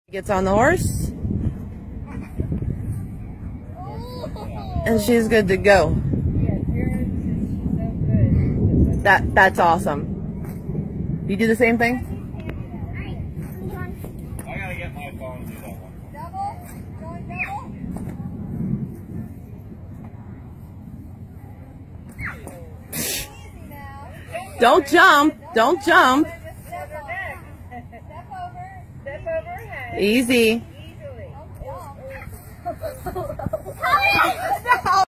Gets on the horse, and she's good to go. That's awesome. You do the same thing? I gotta get my phone and do that one. Don't jump. Don't jump. Step over her head. Easy. Easily.